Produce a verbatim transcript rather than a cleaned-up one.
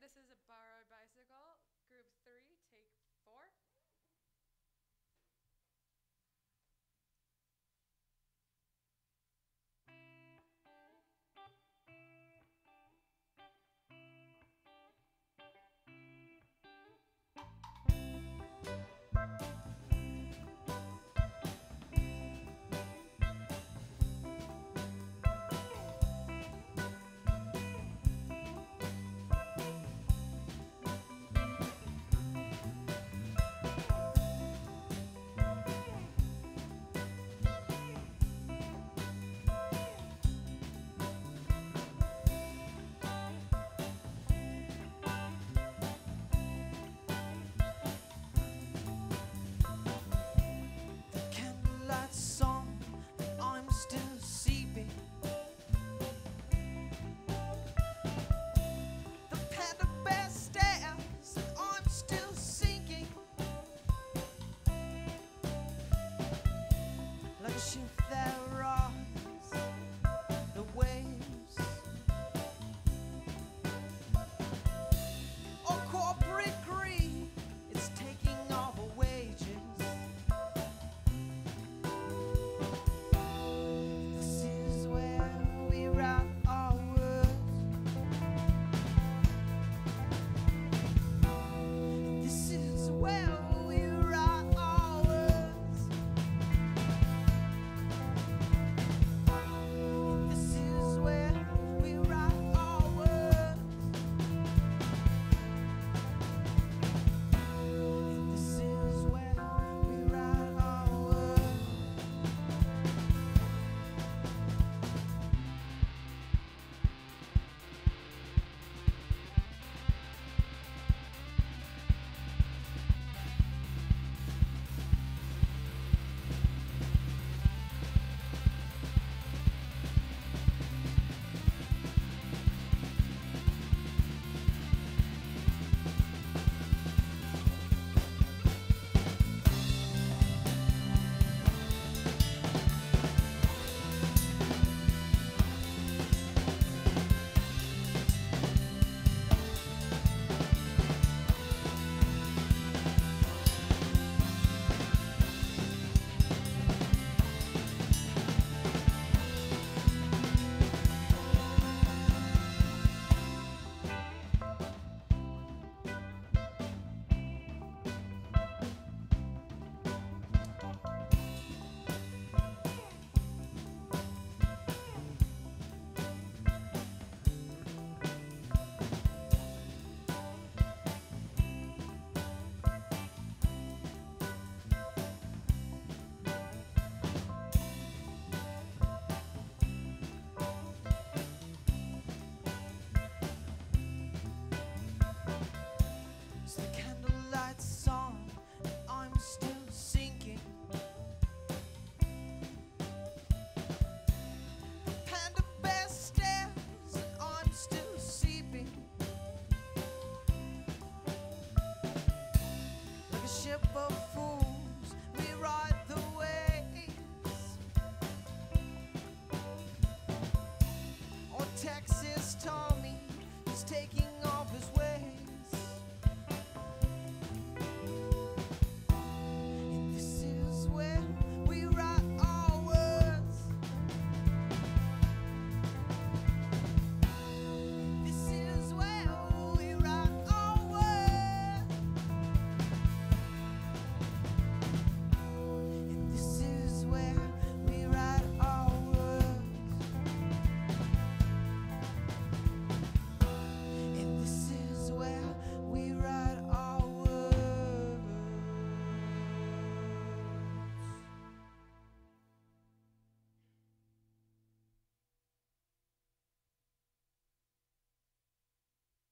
This is a borrowed bicycle, group three, take four. Candlelight song, I'm still sleeping. The panda bear stares, and I'm still sinking. Like a ship that rocks the waves, or corporate greed, it's taking all the wages. This is where we write our words. This is where we write our words. This is where we write our words. This is where we write our words. It's the candlelight song, and I'm still sinking. The panda bear stares, and I'm still sleeping. Like a ship of fools, we ride the waves. Or Texas Tommy is taking off his way.